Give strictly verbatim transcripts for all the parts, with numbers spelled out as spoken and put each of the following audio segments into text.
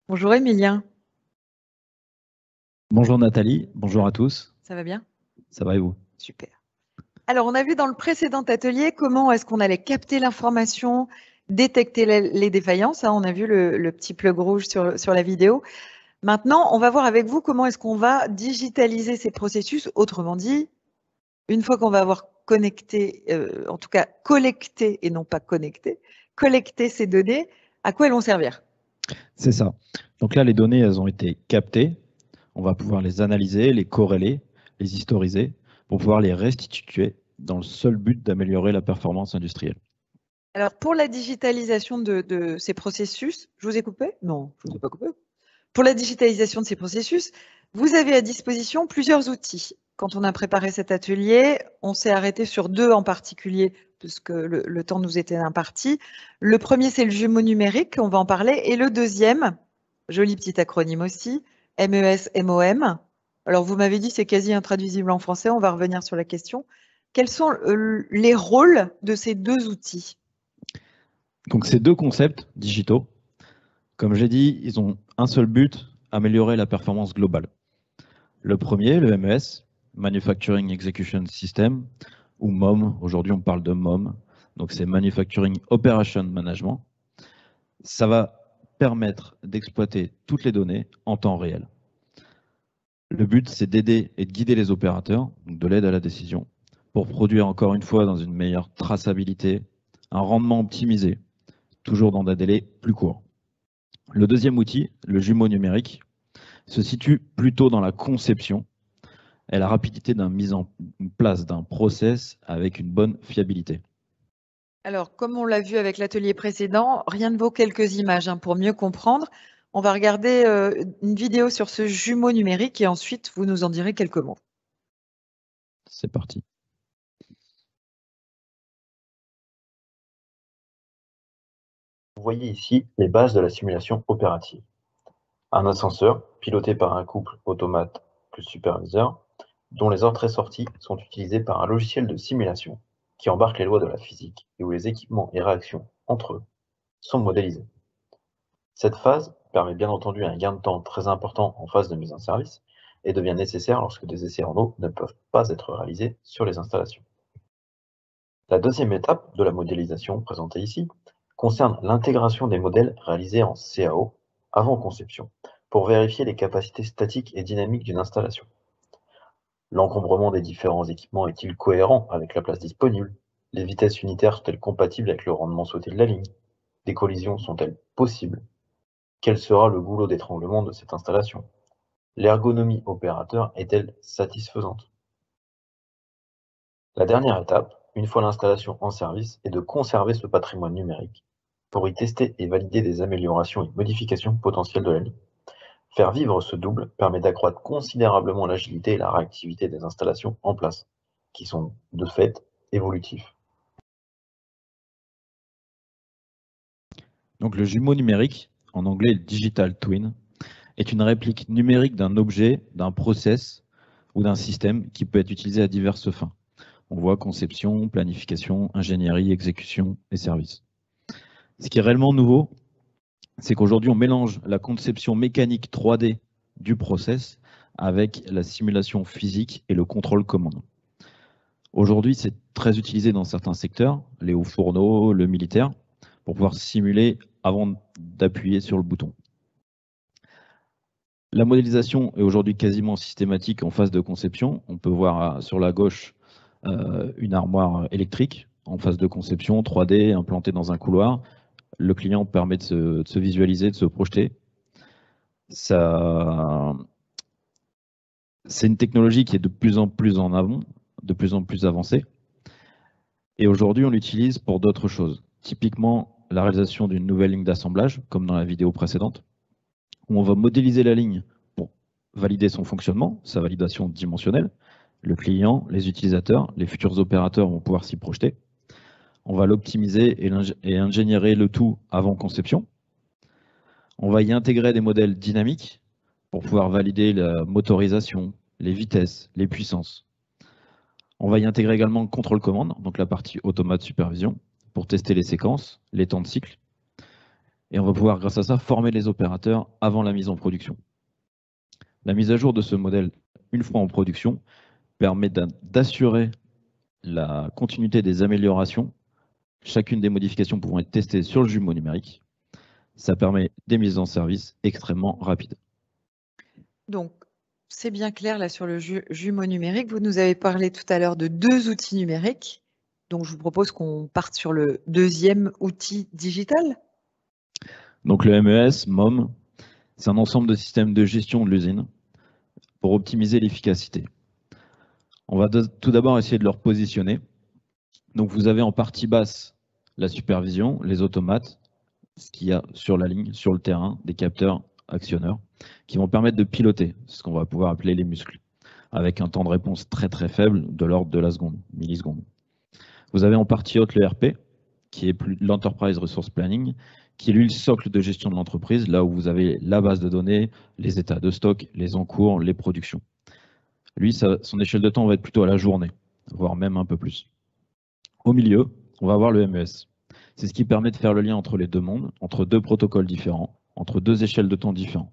Bonjour Emilien. Bonjour Nathalie, bonjour à tous. Ça va bien? Ça va et vous? Super. Alors, on a vu dans le précédent atelier comment est-ce qu'on allait capter l'information, détecter les, les défaillances. Hein, on a vu le, le petit plug rouge sur, sur la vidéo. Maintenant, on va voir avec vous comment est-ce qu'on va digitaliser ces processus. Autrement dit, une fois qu'on va avoir connecté, euh, en tout cas collecté et non pas connecté, collecté ces données, à quoi elles vont servir? C'est ça. Donc là, les données, elles ont été captées. On va pouvoir les analyser, les corréler, les historiser pour pouvoir les restituer dans le seul but d'améliorer la performance industrielle. Alors, pour la digitalisation de, de ces processus, je vous ai coupé? Non, je ne vous ai pas coupé. Pour la digitalisation de ces processus, vous avez à disposition plusieurs outils. Quand on a préparé cet atelier, on s'est arrêté sur deux en particulier, puisque le, le temps nous était imparti. Le premier, c'est le jumeau numérique, on va en parler. Et le deuxième, joli petit acronyme aussi, M E S M O M. Alors, vous m'avez dit c'est quasi intraduisible en français, on va revenir sur la question. Quels sont euh, les rôles de ces deux outils? Donc ces deux concepts digitaux, comme j'ai dit, ils ont un seul but, améliorer la performance globale. Le premier, le M E S, Manufacturing Execution System, ou M O M, aujourd'hui on parle de M O M, donc c'est Manufacturing Operation Management. Ça va permettre d'exploiter toutes les données en temps réel. Le but, c'est d'aider et de guider les opérateurs, donc de l'aide à la décision, pour produire encore une fois dans une meilleure traçabilité, un rendement optimisé, toujours dans des délais plus courts. Le deuxième outil, le jumeau numérique, se situe plutôt dans la conception et la rapidité de mise en place d'un process avec une bonne fiabilité. Alors, comme on l'a vu avec l'atelier précédent, rien ne vaut quelques images. Hein, pour mieux comprendre, on va regarder euh, une vidéo sur ce jumeau numérique et ensuite, vous nous en direz quelques mots. C'est parti. Vous voyez ici les bases de la simulation opérative. Un ascenseur, piloté par un couple automate plus superviseur, dont les entrées-sorties sont utilisées par un logiciel de simulation qui embarque les lois de la physique et où les équipements et réactions entre eux sont modélisés. Cette phase permet bien entendu un gain de temps très important en phase de mise en service et devient nécessaire lorsque des essais en eau ne peuvent pas être réalisés sur les installations. La deuxième étape de la modélisation présentée ici concerne l'intégration des modèles réalisés en C A O avant conception pour vérifier les capacités statiques et dynamiques d'une installation. L'encombrement des différents équipements est-il cohérent avec la place disponible? Les vitesses unitaires sont-elles compatibles avec le rendement souhaité de la ligne? Des collisions sont-elles possibles? Quel sera le goulot d'étranglement de cette installation? L'ergonomie opérateur est-elle satisfaisante? La dernière étape, une fois l'installation en service, est de conserver ce patrimoine numérique pour y tester et valider des améliorations et modifications potentielles de la ligne. Faire vivre ce double permet d'accroître considérablement l'agilité et la réactivité des installations en place, qui sont de fait évolutifs. Donc le jumeau numérique, en anglais digital twin, est une réplique numérique d'un objet, d'un process ou d'un système qui peut être utilisé à diverses fins. On voit conception, planification, ingénierie, exécution et services. Ce qui est réellement nouveau, c'est qu'aujourd'hui, on mélange la conception mécanique trois D du process avec la simulation physique et le contrôle commande. Aujourd'hui, c'est très utilisé dans certains secteurs, les hauts fourneaux, le militaire, pour pouvoir simuler avant d'appuyer sur le bouton. La modélisation est aujourd'hui quasiment systématique en phase de conception. On peut voir sur la gauche euh, une armoire électrique en phase de conception, trois D, implantée dans un couloir. Le client permet de se, de se visualiser, de se projeter. Ça, c'est une technologie qui est de plus en plus en avant, de plus en plus avancée. Et aujourd'hui, on l'utilise pour d'autres choses. Typiquement, la réalisation d'une nouvelle ligne d'assemblage, comme dans la vidéo précédente, où on va modéliser la ligne pour valider son fonctionnement, sa validation dimensionnelle. Le client, les utilisateurs, les futurs opérateurs vont pouvoir s'y projeter. On va l'optimiser et ingénierer le tout avant conception. On va y intégrer des modèles dynamiques pour pouvoir valider la motorisation, les vitesses, les puissances. On va y intégrer également le contrôle commande, donc la partie automate supervision, pour tester les séquences, les temps de cycle. Et on va pouvoir, grâce à ça, former les opérateurs avant la mise en production. La mise à jour de ce modèle, une fois en production, permet d'assurer la continuité des améliorations, chacune des modifications pouvant être testées sur le jumeau numérique. Ça permet des mises en service extrêmement rapides. Donc, c'est bien clair là sur le ju jumeau numérique. Vous nous avez parlé tout à l'heure de deux outils numériques. Donc, je vous propose qu'on parte sur le deuxième outil digital. Donc, le M E S, M O M, c'est un ensemble de systèmes de gestion de l'usine pour optimiser l'efficacité. On va tout d'abord essayer de leur positionner. Donc, vous avez en partie basse la supervision, les automates, ce qu'il y a sur la ligne, sur le terrain, des capteurs actionneurs qui vont permettre de piloter, ce qu'on va pouvoir appeler les muscles, avec un temps de réponse très très faible de l'ordre de la seconde, milliseconde. Vous avez en partie haute le R P, qui est plus l'Enterprise Resource Planning, qui est lui le socle de gestion de l'entreprise, là où vous avez la base de données, les états de stock, les encours, les productions. Lui, ça, son échelle de temps va être plutôt à la journée, voire même un peu plus. Au milieu, on va avoir le M E S. C'est ce qui permet de faire le lien entre les deux mondes, entre deux protocoles différents, entre deux échelles de temps différents.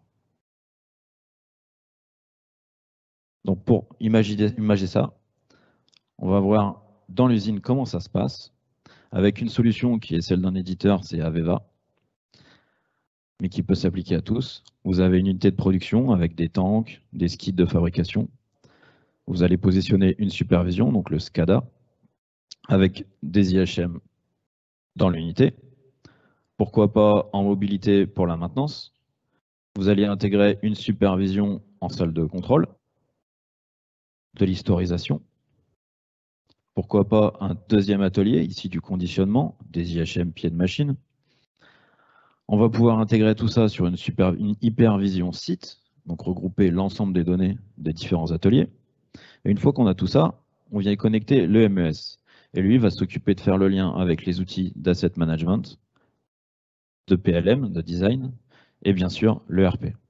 Donc pour imaginer, imaginer ça, on va voir dans l'usine comment ça se passe, avec une solution qui est celle d'un éditeur, c'est Aveva, mais qui peut s'appliquer à tous. Vous avez une unité de production avec des tanks, des skids de fabrication. Vous allez positionner une supervision, donc le SCADA, avec des I H M dans l'unité. Pourquoi pas en mobilité pour la maintenance. Vous allez intégrer une supervision en salle de contrôle, de l'historisation. Pourquoi pas un deuxième atelier, ici du conditionnement, des I H M pieds de machine. On va pouvoir intégrer tout ça sur une, super, une hypervision site, donc regrouper l'ensemble des données des différents ateliers. Et une fois qu'on a tout ça, on vient y connecter le M E S. Et lui va s'occuper de faire le lien avec les outils d'asset management, de P L M, de design, et bien sûr le R P.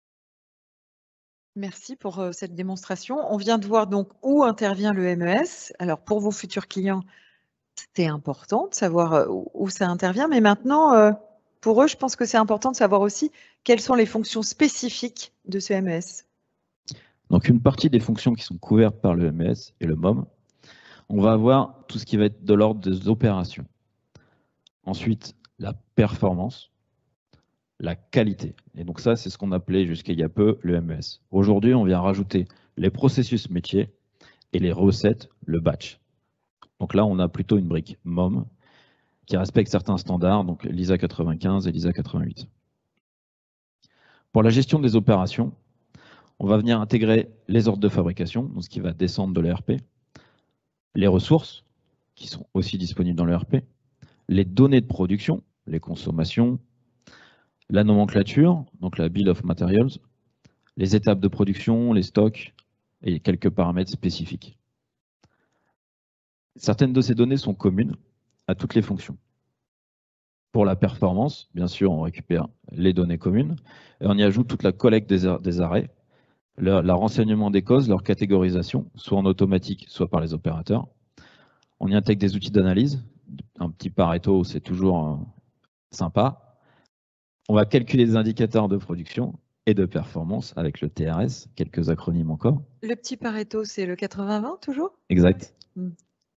Merci pour euh, cette démonstration. On vient de voir donc où intervient le M E S. Alors pour vos futurs clients, c'était important de savoir euh, où ça intervient, mais maintenant, euh, pour eux, je pense que c'est important de savoir aussi quelles sont les fonctions spécifiques de ce M E S. Donc une partie des fonctions qui sont couvertes par le M E S et le M O M, on va avoir tout ce qui va être de l'ordre des opérations. Ensuite, la performance, la qualité. Et donc ça, c'est ce qu'on appelait jusqu'à il y a peu le M E S. Aujourd'hui, on vient rajouter les processus métiers et les recettes, le batch. Donc là, on a plutôt une brique M O M qui respecte certains standards, donc l'I S A quatre-vingt-quinze et l'I S A quatre-vingt-huit. Pour la gestion des opérations, on va venir intégrer les ordres de fabrication, donc ce qui va descendre de l'E R P, les ressources, qui sont aussi disponibles dans l'E R P, les données de production, les consommations, la nomenclature, donc la Bill of Materials, les étapes de production, les stocks et quelques paramètres spécifiques. Certaines de ces données sont communes à toutes les fonctions. Pour la performance, bien sûr, on récupère les données communes et on y ajoute toute la collecte des arrêts, le, le renseignement des causes, leur catégorisation, soit en automatique, soit par les opérateurs. On y intègre des outils d'analyse. Un petit Pareto, c'est toujours euh, sympa. On va calculer les indicateurs de production et de performance avec le T R S, quelques acronymes encore. Le petit Pareto, c'est le quatre-vingts vingt toujours? Exact. Mmh.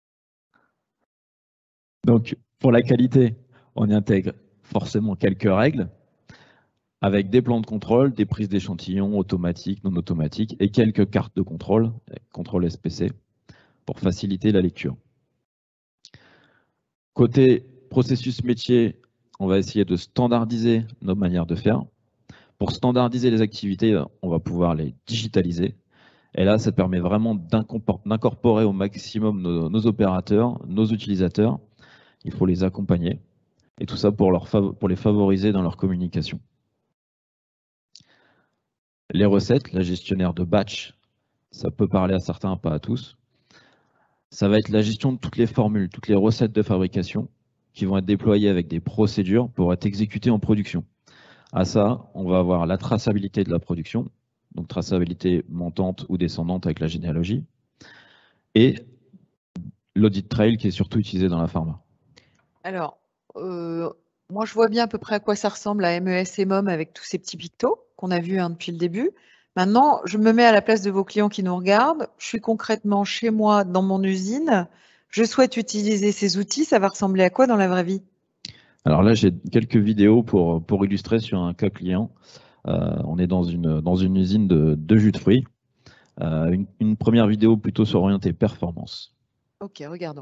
Donc, pour la qualité, on y intègre forcément quelques règles avec des plans de contrôle, des prises d'échantillons automatiques, non automatiques et quelques cartes de contrôle, contrôle S P C, pour faciliter la lecture. Côté processus métier, on va essayer de standardiser nos manières de faire. Pour standardiser les activités, on va pouvoir les digitaliser. Et là, ça permet vraiment d'incorporer au maximum nos, nos opérateurs, nos utilisateurs. Il faut les accompagner. Et tout ça pour, leur, pour les favoriser dans leur communication. Les recettes, la gestionnaire de batch, ça peut parler à certains, pas à tous. Ça va être la gestion de toutes les formules, toutes les recettes de fabrication qui vont être déployées avec des procédures pour être exécutées en production. À ça, on va avoir la traçabilité de la production, donc traçabilité montante ou descendante avec la généalogie, et l'audit trail qui est surtout utilisé dans la pharma. Alors, euh, Moi, je vois bien à peu près à quoi ça ressemble à M E S et M O M avec tous ces petits pictos qu'on a vus hein, depuis le début. Maintenant, je me mets à la place de vos clients qui nous regardent. Je suis concrètement chez moi, dans mon usine. Je souhaite utiliser ces outils. Ça va ressembler à quoi dans la vraie vie? Alors là, j'ai quelques vidéos pour, pour illustrer sur un cas client. Euh, on est dans une, dans une usine de, de jus de fruits. Euh, une, une première vidéo plutôt sur orientée performance. Ok, regardons.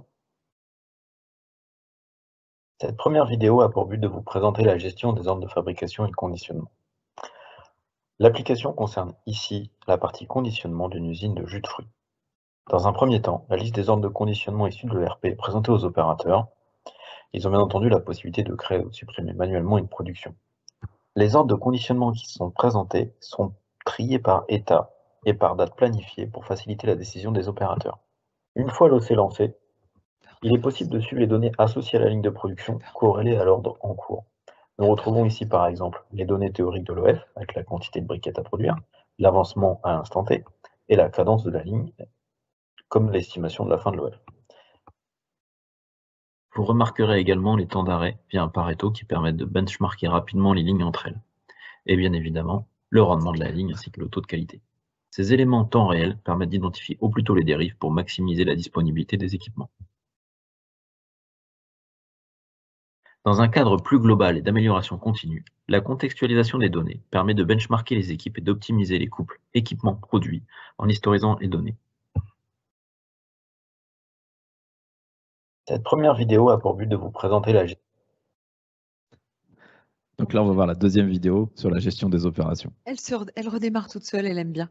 Cette première vidéo a pour but de vous présenter la gestion des ordres de fabrication et de conditionnement. L'application concerne ici la partie conditionnement d'une usine de jus de fruits. Dans un premier temps, la liste des ordres de conditionnement issus de l'E R P est présentée aux opérateurs. Ils ont bien entendu la possibilité de créer ou de supprimer manuellement une production. Les ordres de conditionnement qui sont présentés sont triés par état et par date planifiée pour faciliter la décision des opérateurs. Une fois l'O C lancé, il est possible de suivre les données associées à la ligne de production corrélées à l'ordre en cours. Nous retrouvons ici par exemple les données théoriques de l'O F avec la quantité de briquettes à produire, l'avancement à l'instant T et la cadence de la ligne comme l'estimation de la fin de l'O F. Vous remarquerez également les temps d'arrêt via un Pareto qui permettent de benchmarker rapidement les lignes entre elles. Et bien évidemment, le rendement de la ligne ainsi que le taux de qualité. Ces éléments en temps réel permettent d'identifier au plus tôt les dérives pour maximiser la disponibilité des équipements. Dans un cadre plus global et d'amélioration continue, la contextualisation des données permet de benchmarker les équipes et d'optimiser les couples équipements-produits en historisant les données. Cette première vidéo a pour but de vous présenter la gestion. Donc là, on va voir la deuxième vidéo sur la gestion des opérations. Elle, se, elle redémarre toute seule, elle aime bien.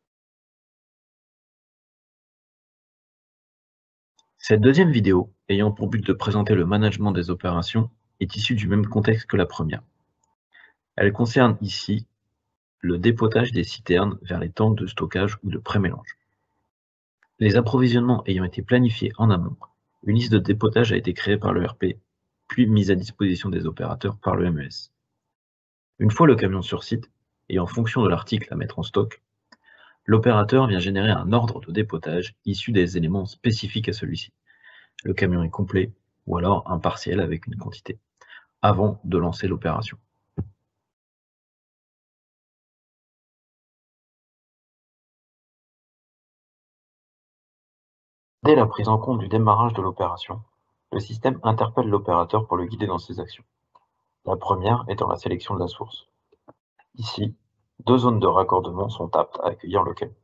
Cette deuxième vidéo, ayant pour but de présenter le management des opérations, est issue du même contexte que la première. Elle concerne ici le dépotage des citernes vers les tanks de stockage ou de pré-mélange. Les approvisionnements ayant été planifiés en amont, une liste de dépotage a été créée par l'E R P, puis mise à disposition des opérateurs par le M E S. Une fois le camion sur site, et en fonction de l'article à mettre en stock, l'opérateur vient générer un ordre de dépotage issu des éléments spécifiques à celui-ci. Le camion est complet, ou alors un partiel avec une quantité, avant de lancer l'opération. Dès la prise en compte du démarrage de l'opération, le système interpelle l'opérateur pour le guider dans ses actions. La première étant la sélection de la source. Ici, deux zones de raccordement sont aptes à accueillir le camion.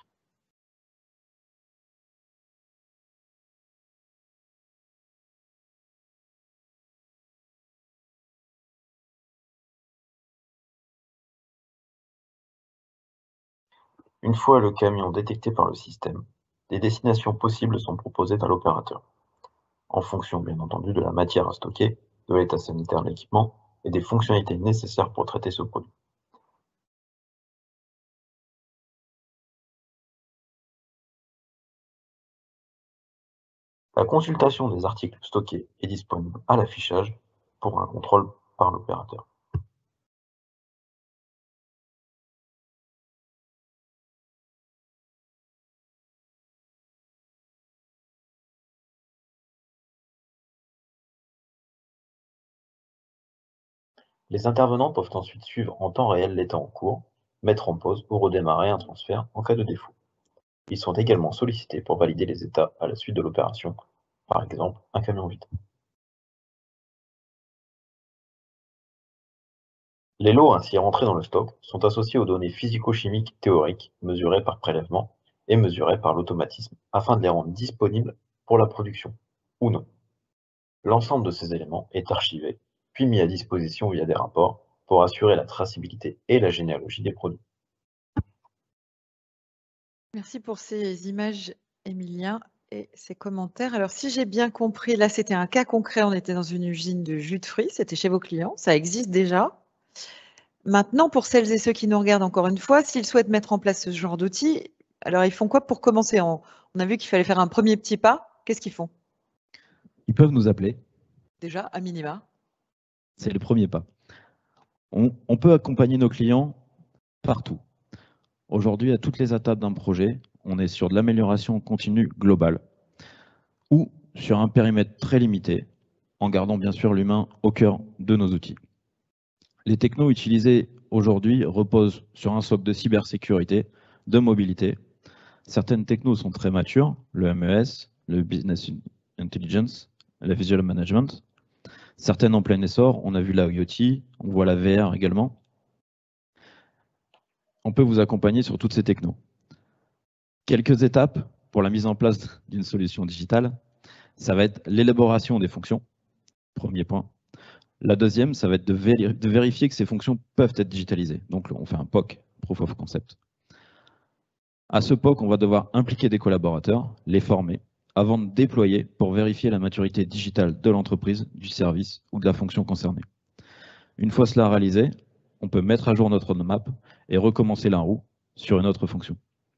Une fois le camion détecté par le système, des destinations possibles sont proposées à l'opérateur, en fonction bien entendu de la matière à stocker, de l'état sanitaire de l'équipement et des fonctionnalités nécessaires pour traiter ce produit. La consultation des articles stockés est disponible à l'affichage pour un contrôle par l'opérateur. Les intervenants peuvent ensuite suivre en temps réel l'état en cours, mettre en pause ou redémarrer un transfert en cas de défaut. Ils sont également sollicités pour valider les états à la suite de l'opération, par exemple un camion vide. Les lots ainsi rentrés dans le stock sont associés aux données physico-chimiques théoriques mesurées par prélèvement et mesurées par l'automatisme afin de les rendre disponibles pour la production, ou non. L'ensemble de ces éléments est archivé, puis mis à disposition via des rapports pour assurer la traçabilité et la généalogie des produits. Merci pour ces images, Emilien, et ces commentaires. Alors, si j'ai bien compris, là, c'était un cas concret. On était dans une usine de jus de fruits. C'était chez vos clients. Ça existe déjà. Maintenant, pour celles et ceux qui nous regardent encore une fois, s'ils souhaitent mettre en place ce genre d'outils, alors ils font quoi pour commencer? On a vu qu'il fallait faire un premier petit pas. Qu'est-ce qu'ils font? Ils peuvent nous appeler. Déjà, à minima. C'est le premier pas. On, on peut accompagner nos clients partout. Aujourd'hui, à toutes les étapes d'un projet, on est sur de l'amélioration continue globale ou sur un périmètre très limité, en gardant bien sûr l'humain au cœur de nos outils. Les technos utilisés aujourd'hui reposent sur un socle de cybersécurité, de mobilité. Certaines technos sont très matures, le M E S, le Business Intelligence, le Visual Management. Certaines en plein essor, on a vu la IoT, on voit la V R également. On peut vous accompagner sur toutes ces technos. Quelques étapes pour la mise en place d'une solution digitale, ça va être l'élaboration des fonctions, premier point. La deuxième, ça va être de, véri de vérifier que ces fonctions peuvent être digitalisées. Donc on fait un P O C, Proof of Concept. À ce P O C, on va devoir impliquer des collaborateurs, les former, avant de déployer pour vérifier la maturité digitale de l'entreprise, du service ou de la fonction concernée. Une fois cela réalisé, on peut mettre à jour notre roadmap et recommencer la roue sur une autre fonction.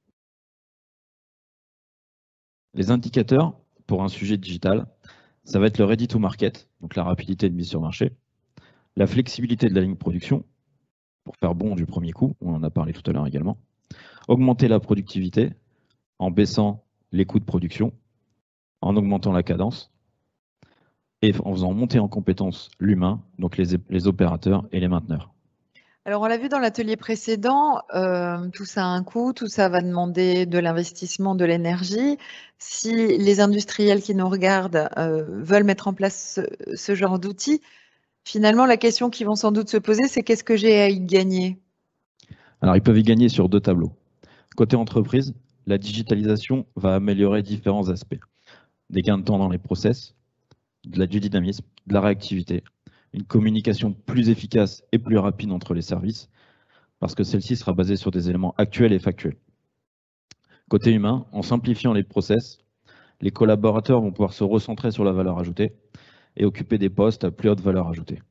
Les indicateurs pour un sujet digital, ça va être le ready to market, donc la rapidité de mise sur marché, la flexibilité de la ligne de production, pour faire bon du premier coup, on en a parlé tout à l'heure également, augmenter la productivité en baissant les coûts de production, en augmentant la cadence, et en faisant monter en compétence l'humain, donc les, les opérateurs et les mainteneurs. Alors, on l'a vu dans l'atelier précédent, euh, tout ça a un coût, tout ça va demander de l'investissement, de l'énergie. Si les industriels qui nous regardent euh, veulent mettre en place ce, ce genre d'outils, finalement, la question qu'ils vont sans doute se poser, c'est qu'est-ce que j'ai à y gagner? Alors, ils peuvent y gagner sur deux tableaux. Côté entreprise, la digitalisation va améliorer différents aspects. Des gains de temps dans les process, de la, du dynamisme, de la réactivité, une communication plus efficace et plus rapide entre les services, parce que celle-ci sera basée sur des éléments actuels et factuels. Côté humain, en simplifiant les process, les collaborateurs vont pouvoir se recentrer sur la valeur ajoutée et occuper des postes à plus haute valeur ajoutée.